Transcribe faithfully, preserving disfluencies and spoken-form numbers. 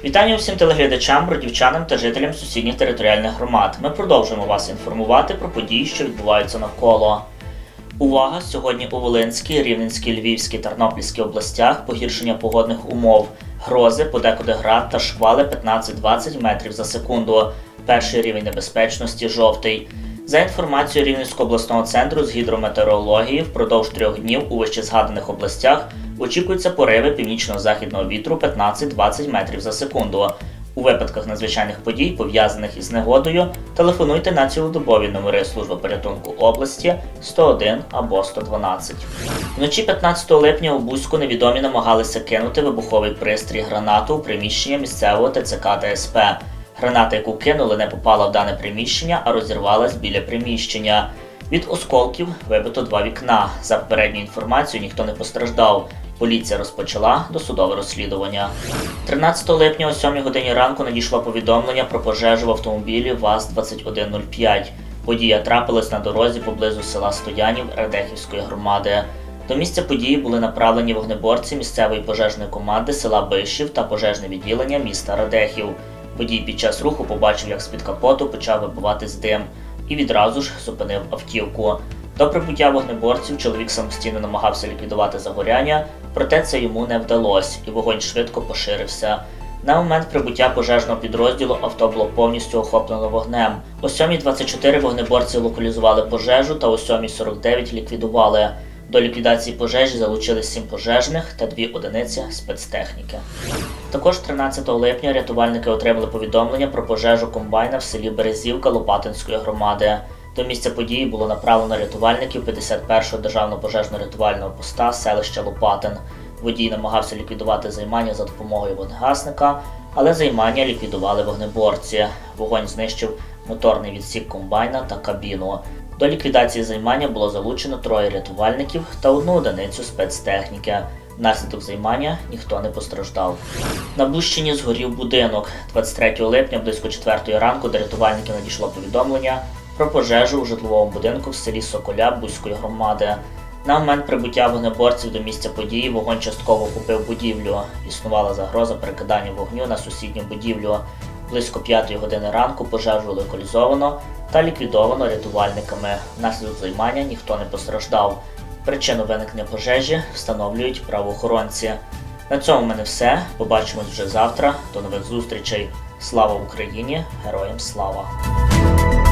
Вітання усім телеглядачам, бродівчанам та жителям сусідніх територіальних громад. Ми продовжуємо вас інформувати про події, що відбуваються навколо. Увага! Сьогодні у Волинській, Рівненській, Львівській, Тернопільській областях погіршення погодних умов. Грози, подекуди град та шквали п'ятнадцять-двадцять метрів за секунду. Перший рівень небезпечності – жовтий. За інформацією Рівненського обласного центру з гідрометеорології, впродовж трьох днів у вищезгаданих областях очікуються пориви північно-західного вітру п'ятнадцять-двадцять метрів за секунду. У випадках надзвичайних подій, пов'язаних із негодою, телефонуйте на цілодобові номери служби порятунку області сто один або сто дванадцять. Вночі п'ятнадцятого липня у Буську невідомі намагалися кинути вибуховий пристрій гранату у приміщення місцевого Те Це Ка Та Ес Пе. Граната, яку кинули, не попала в дане приміщення, а розірвалась біля приміщення. Від осколків вибито два вікна. За попередньою інформацією, ніхто не постраждав. Поліція розпочала досудове розслідування. тринадцятого липня о сьомій годині ранку надійшло повідомлення про пожежу в автомобілі ВАЗ двадцять один нуль п'ять. Подія трапилась на дорозі поблизу села Стоянів Радехівської громади. До місця події були направлені вогнеборці місцевої пожежної команди села Бишів та пожежне відділення міста Радехів. Водій під час руху побачив, як з-під капоту почав вибиватись дим, і відразу ж зупинив автівку. До прибуття вогнеборців чоловік самостійно намагався ліквідувати загоряння, проте це йому не вдалося, і вогонь швидко поширився. На момент прибуття пожежного підрозділу авто було повністю охоплено вогнем. О сьомій двадцять чотири вогнеборці локалізували пожежу та о сьомій сорок дев'ять ліквідували. До ліквідації пожежі залучили сім пожежних та дві одиниці спецтехніки. Також тринадцятого липня рятувальники отримали повідомлення про пожежу комбайна в селі Березівка Лопатинської громади. До місця події було направлено рятувальників п'ятдесят першого державного пожежно-рятувального поста селища Лопатин. Водій намагався ліквідувати займання за допомогою вогнегасника, але займання ліквідували вогнеборці. Вогонь знищив моторний відсік комбайна та кабіну. До ліквідації займання було залучено троє рятувальників та одну одиницю спецтехніки. Внаслідок займання ніхто не постраждав. На Бущині згорів будинок. двадцять третього липня близько четвертої ранку до рятувальників надійшло повідомлення про пожежу у житловому будинку в селі Соколя Буської громади. На момент прибуття вогнеборців до місця події вогонь частково охопив будівлю. Існувала загроза перекидання вогню на сусідню будівлю. Близько п'ятої години ранку пожежу локалізовано та ліквідовано рятувальниками. Внаслідок займання ніхто не постраждав. Причину виникнення пожежі встановлюють правоохоронці. На цьому в мене все. Побачимось вже завтра. До нових зустрічей. Слава Україні! Героям слава!